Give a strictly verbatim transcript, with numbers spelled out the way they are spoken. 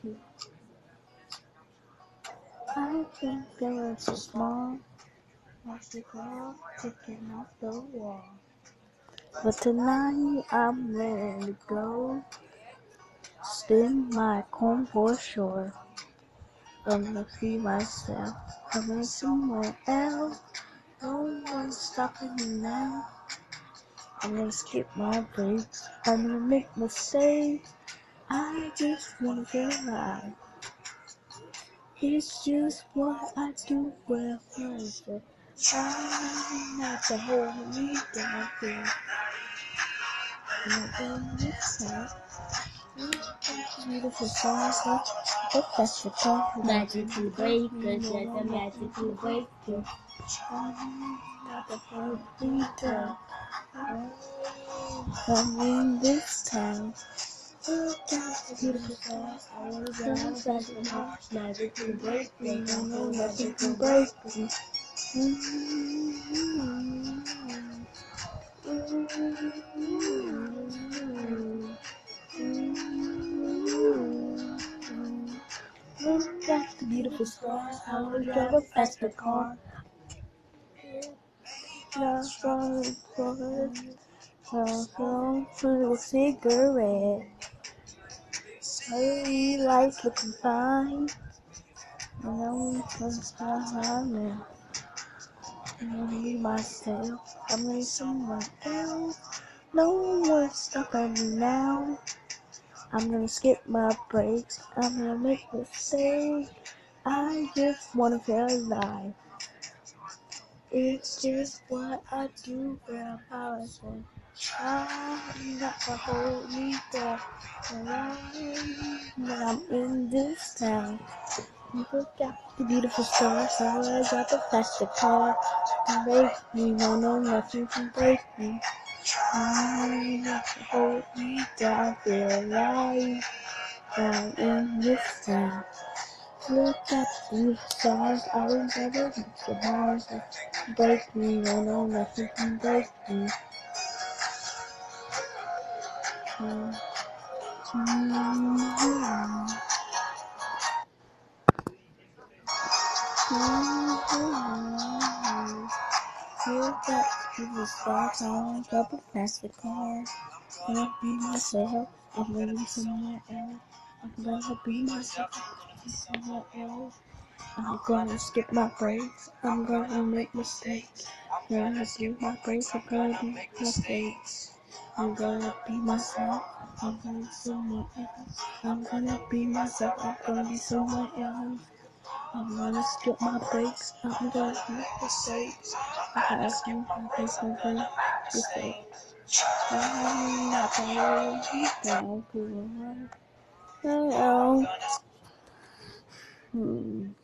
too. I think they were too small, like the girl taking off the wall. But tonight I'm ready to go, spin my cornball shore. I'm gonna free myself, I'm going somewhere else. No one's stopping me now. I'm gonna skip my breaks, I'm gonna make mistakes. I just wanna feel alive. It's just what I do well first. I'm not to hold me down here. And in this time, beautiful songs like the festival. Magically break us, yeah, the magically break us. I'm not to hold me down. I'm in this town. Look at the beautiful stars. I wanna go outside the house. Magically break You us, know nothing can break me. Look at the beautiful stars. I wanna drive a faster car. Just run for it. So through a cigarette. Hey, life looking fine. And I'm just behind me. I'm gonna be myself. I'm gonna be someone else. No one's stopping me now. I'm gonna skip my breaks. I'm gonna make mistakes. I just wanna feel alive. It's just what I do when I'm powerful. I'm not to hold me down. When I'm in this town. Look at the beautiful stars. So I got the faster car. Can break me. No, no, nothing can break me. I'm not to hold me down. Feel alive. I'm in this town. Look at the beautiful stars. I will never reach the bars that can break me. No, no, nothing can break me. Mm. Mm-hmm. Mm-hmm. Look at the beautiful stars. I will never pass the car. I'm gonna be myself. I'm gonna be somewhere else. I'm gonna be myself. I'm gonna be somewhere else. I'm gonna skip my breaks. I'm gonna make mistakes. I'm gonna skip my breaks. I'm gonna do mistakes. I'm gonna be myself. I'm gonna be someone else. I'm gonna be myself. I'm gonna be someone else. I'm gonna skip my breaks. I'm gonna make mistakes. I'm gonna skip my breaks. I'm gonna make mistakes. I'm not gonna hold you down, 'cause I'm not. Hmm.